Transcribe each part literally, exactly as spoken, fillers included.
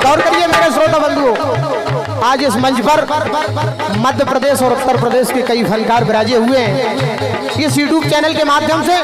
गौर करिए मेरे श्रोता बंधुओं, आज इस मंच पर मध्य प्रदेश और उत्तर प्रदेश के कई फनकार विराजे हुए हैं। इस यूट्यूब चैनल के माध्यम से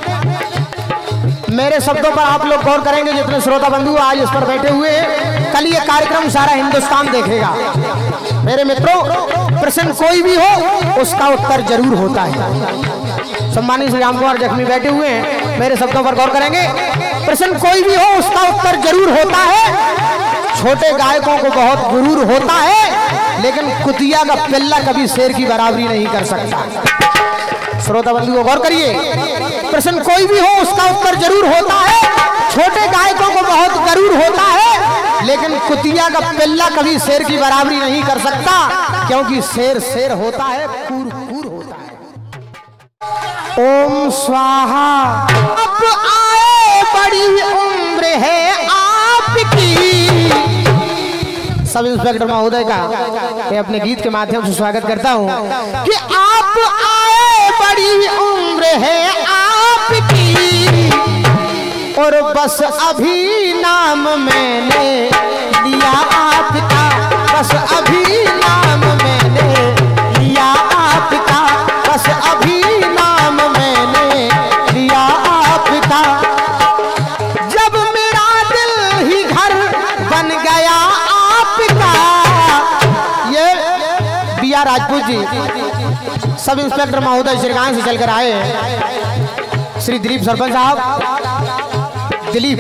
मेरे शब्दों पर आप लोग गौर करेंगे। जितने श्रोता बंधु आज इस पर बैठे हुए हैं, कल ये कार्यक्रम सारा हिंदुस्तान देखेगा। मेरे मित्रों, प्रश्न कोई भी हो उसका उत्तर जरूर होता है। सम्मानित श्री राम कुमार जख्मी बैठे हुए हैं, मेरे शब्दों पर गौर करेंगे। प्रश्न कोई भी हो उसका उत्तर जरूर होता है। छोटे गायकों को बहुत गुरूर होता है, लेकिन कुतिया का पिल्ला कभी शेर की बराबरी नहीं कर सकता। श्रोता बंधु को गौर करिए, प्रश्न कोई भी हो उसका उत्तर जरूर होता है। छोटे गायकों को बहुत गरूर होता है, लेकिन कुतिया का पिल्ला कभी शेर की बराबरी नहीं कर सकता, क्योंकि शेर शेर होता है, कूर कूर होता है। ओम स्वाहा। अब आए बड़ी उम्र है आपकी। सब इंस्पेक्टर महोदय का मैं अपने गीत के माध्यम से स्वागत करता हूं कि आप आए बड़ी उम्र है आपकी, और बस अभी नाम मैंने लिया आपका, बस अभी नाम मैंने लिया आपका, बस अभी नाम मैंने लिया आपका। जब मेरा दिल ही घर बन गया आपका। ये B R Rajput ji sub inspector महोदय श्रीकांत से चलकर आए हैं। श्री दिलीप सरपंच साहब, दिलीप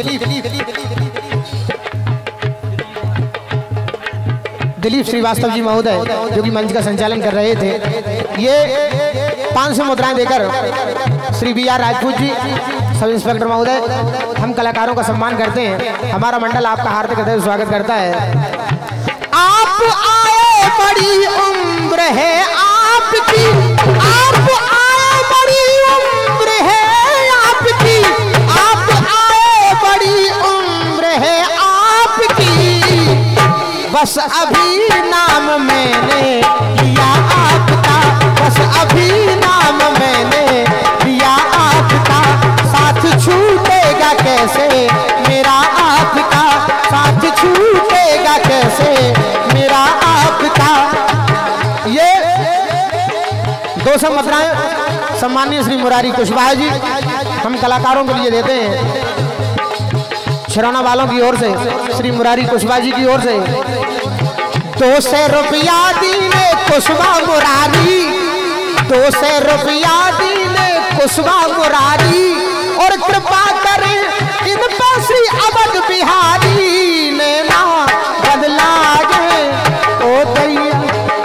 दिलीप श्रीवास्तव जी महोदय जो कि मंच का संचालन कर रहे थे, ये पांच सौ मुद्राएं देकर Shri B R Rajput ji sub inspector महोदय, हम कलाकारों का सम्मान करते हैं। हमारा मंडल आपका हार्दिक हृदय स्वागत करता है। आप आए बड़ी उम्र है आपकी, आप आए बड़ी उम्र है आपकी, आप आए बड़ी उम्र है आपकी, बस अभी नाम मैंने लिया आपका, बस अभी नाम मैंने लिया आपका। साथ छूटेगा कैसे मेरा आपका, साथ छूटेगा कैसे मेरा आपका। ये दो सौ मुद्राएं सम्मानीय श्री मुरारी कुशवाहा जी हम कलाकारों के लिए देते हैं। छिरौना वालों की ओर से श्री मुरारी कुशवाहा जी की ओर से दो सौ रुपया दीने कुशवाहा मुरारी, दो सौ रुपया दीने कुशवाहा मुरारी, और कृपा करें इन पर श्री अवध बिहारी ने ना बदला गए ओ दैया।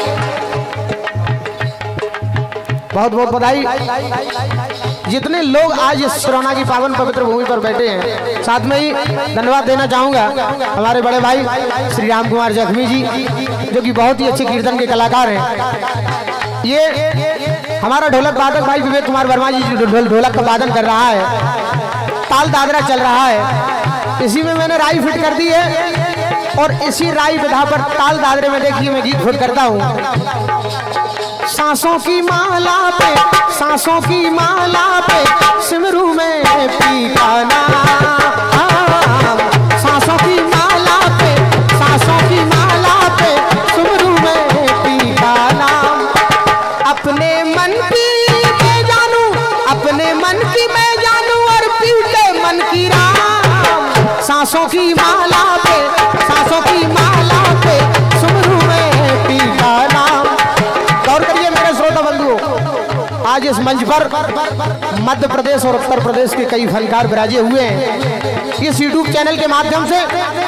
बहुत बहुत बधाई। जितने लोग आज इस श्रवणा की पावन पवित्र भूमि पर बैठे हैं, साथ में ही धन्यवाद देना चाहूंगा हमारे बड़े भाई श्री राम कुमार जख्मी जी जो कि बहुत ही अच्छे कीर्तन के कलाकार हैं। ये हमारा ढोलक वादक भाई विवेक कुमार वर्मा जी जो ढोलक का वादन कर रहा है, ताल दादरा चल रहा है, इसी में मैंने राई फिट कर दी है, और इसी राई विधा पर ताल दादरे में देखिए मैं गीत फिट करता हूँ। सांसों की माला पे, सांसों की माला पे सिमरू में पीका नाम, सांसों की माला पे, सांसों की माला पे सिमरू में पीका नाम। अपने मन की मैं जानू, अपने मन की मैं जानू, और पीटे मन की राम। सांसों की माला पे, सांसों की माला पे सिमरू में पीका नाम। गौर करिए मेरे श्रोता बंधुओं, आज इस मंच पर मध्य प्रदेश और उत्तर प्रदेश के कई फनकार विराजे हुए हैं। इस यूट्यूब चैनल के माध्यम से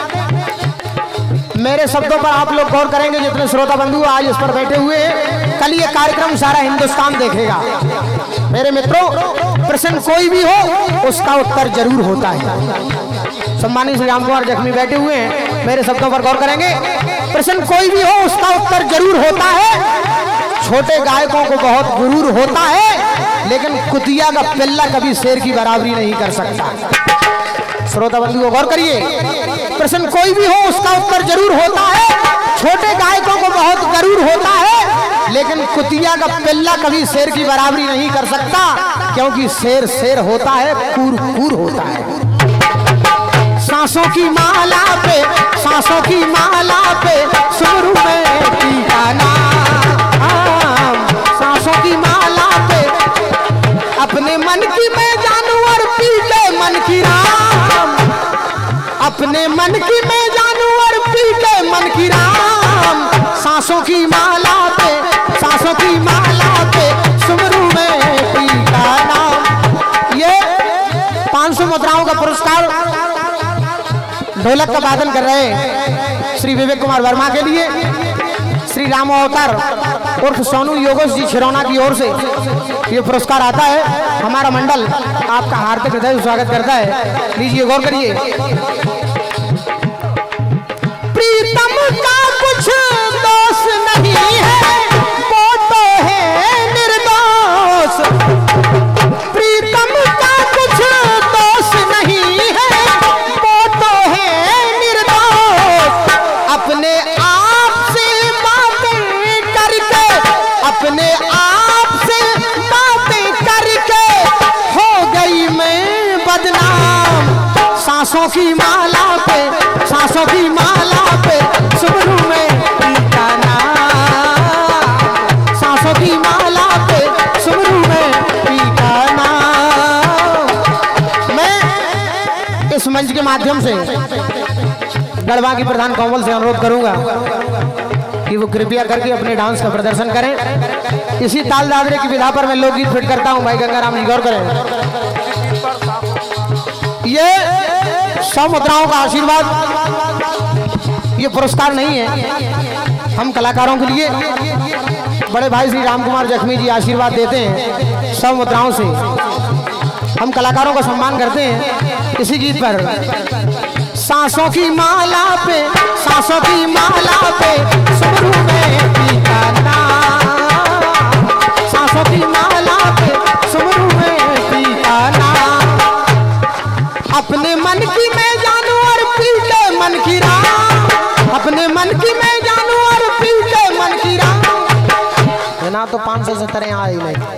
मेरे शब्दों पर आप लोग गौर करेंगे। जितने श्रोता बंधु आज इस पर बैठे हुए हैं, कल ये कार्यक्रम सारा हिंदुस्तान देखेगा। मेरे मित्रों, प्रश्न कोई भी हो उसका उत्तर जरूर होता है। सम्मानित श्री राम कुमार जख्मी बैठे हुए हैं, मेरे शब्दों पर गौर करेंगे। प्रश्न कोई भी हो उसका उत्तर जरूर होता है। छोटे गायकों को बहुत गुरूर होता है, लेकिन कुतिया का पिल्ला कभी शेर की बराबरी नहीं कर सकता। श्रोता बंधु को गौर करिए, प्रश्न कोई भी हो उसका उत्तर जरूर होता है। छोटे गायकों को बहुत गरूर होता है, लेकिन कुतिया का पिल्ला कभी शेर की बराबरी नहीं कर सकता, क्योंकि शेर शेर होता है, कूर कूर होता है। सांसों की माला पे, सांसों की माला पे सुमरू में टीका नाम, सांसों की माला पे अपने मन की मैं जानू और पी के मन की राम, अपने मन की मैं जानू और पी के मन की राम, सांसों की माला पे, सांसों की माला पे सुमरू में टीका नाम। ये पांच सौ मुद्राओं का पुरस्कार ढोलक का वादन कर रहे हैं श्री विवेक कुमार वर्मा के लिए श्री राम अवतार उर्फ सोनू योगेश जी छिरौना की ओर से ये पुरस्कार आता है। हमारा मंडल आपका हार्दिक हृदय स्वागत करता है। लीजिए गौर करिए। प्रीतम का कुछ दोष नहीं है, वो तो है निर्दोष, प्रीतम का कुछ दोष नहीं है, वो तो है निर्दोष, अपने आप से बातें करके, अपने आप से बातें करके हो गई मैं बदनाम, सांसों की माला पे, सांसों की माला पे सुमरू में टीका नाम, सांसों की माला पे सुमरू में टीका नाम। मैं इस मंच के माध्यम से गढ़वा की प्रधान कौमल से अनुरोध करूंगा कि वो कृपया करके अपने डांस का प्रदर्शन करें। इसी ताल दादरे की विधा पर मैं लोकगीत फिट करता हूं। भाई गंगाराम जी गौर करें। ये सौ मुद्राओं का आशीर्वाद, ये पुरस्कार नहीं है, हम कलाकारों के लिए बड़े भाई श्री राम कुमार जख्मी जी आशीर्वाद देते हैं। सौ मुद्राओं से हम कलाकारों का सम्मान करते हैं। इसी गीत पर सांसों की माला पे, सांसों की माला पे सुमरू में टीका नाम, सांसों की माला पे सुमरू में टीका नाम, अपने मन की मैं जानू और पी के मन की राम, अपने मन की मैं जानू और पी के मन की राम। ना तो पाँच सौ सत्तर यहाँ आई नहीं।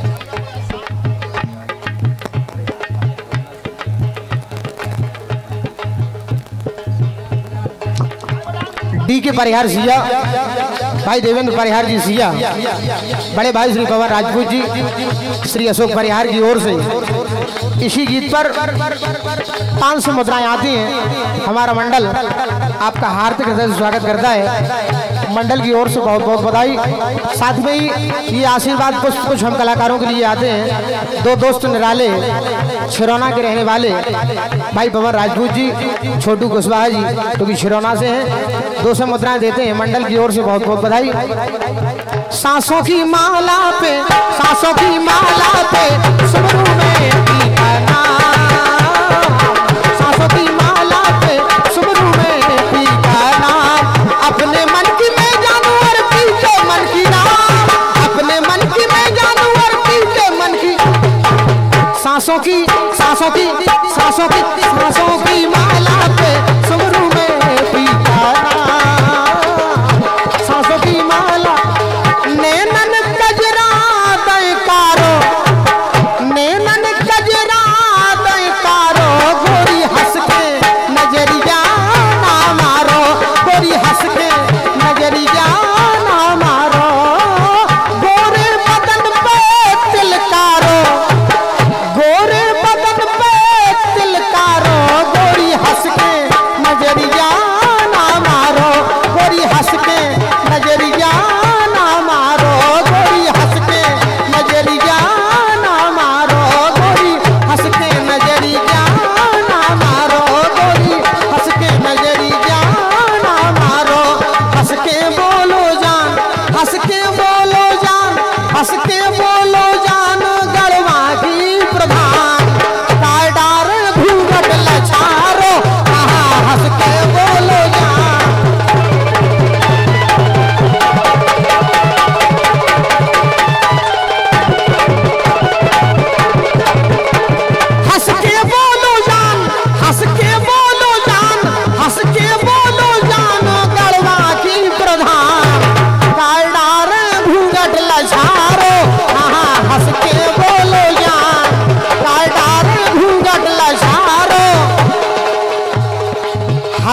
डी के परिहार सिया, भाई देवेंद्र परिहार जी सिया, बड़े भाई श्री पवन राजपूत जी, श्री अशोक परिहार की ओर से इसी गीत पर पांच सौ मुद्राएं आती हैं। हमारा मंडल आपका हार्दिक हृदय से स्वागत करता है। मंडल की ओर से बहुत बहुत बधाई। साथ में ही ये आशीर्वाद पुष्प कुछ हम कलाकारों के लिए आते हैं। दो दोस्त निराले छिरौना के रहने वाले भाई पवन राजपूत जी, छोटू कुशवाहा जी जो कि छिरौना से हैं, दो सौ मुद्राएं देते हैं। मंडल की ओर से बहुत बहुत बधाई। सांसों की माला पे, सांसों की माला पे सुमरू में टीका नाम, सांसों की माला पे सुमरू में टीका नाम, अपने मन की मैं जानू और पी के मन की राम, अपने मन की मैं जानू और पी के मन की, सांसों की सांसों की सांसों की सांसों की माला पे सुमरू में टीका नाम, सांसों की माला। नैनन कजरा दैकारो, नैनन कजरा दैकारो, गोरी हंस के नजरिया ना मारो, गोरी हंस के नजरिया ना मारो, गोरे बदन पे तिलकारो, गोरे बदन पे तिलकारो,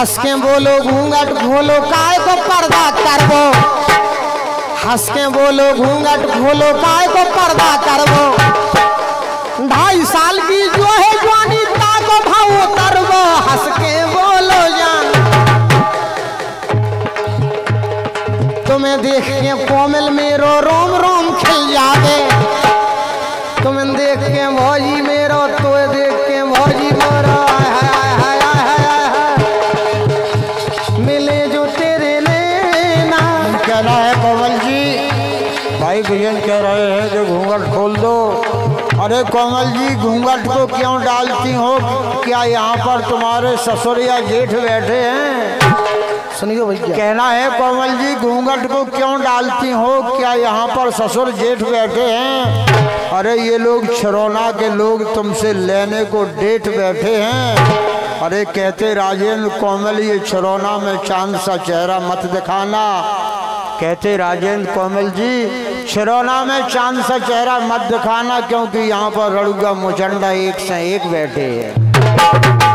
हंस के बोलो घूंघट खोलो काय को पर्दा करबो, हंस के बोलो घूंघट खोलो काय को पर्दा करबो, ढाई साल की जो है जवानी ताको भाव उतरबो, हंस के बोलो जान। तुम्हें देख के कोमल मेरो रोम रोम खिल जावे, तुम्हें देख के भौजी मेरो तो देख के भौजी मोरा मिले जो तेरे नैना। कह रहा है कोमल जी, भाई भैया कह रहे हैं कि घूंघट खोल दो। अरे कोमल जी घूंघट को क्यों डालती हो, क्या यहाँ पर तुम्हारे ससुर या जेठ बैठे हैं? सुनिए भैया, कहना है कोमल जी घूंघट को क्यों डालती हो, क्या यहाँ पर ससुर जेठ बैठे हैं? अरे ये लोग छरौना के लोग तुमसे लेने को डेट बैठे हैं। अरे कहते राजेंद्र कोमल ये छरौना में चांद सा चेहरा मत दिखाना, कहते राजेंद्र कोमल जी छरौना में चांद सा चेहरा मत दिखाना, क्योंकि यहाँ पर रड़ुगा मुचंडा एक से एक बैठे हैं।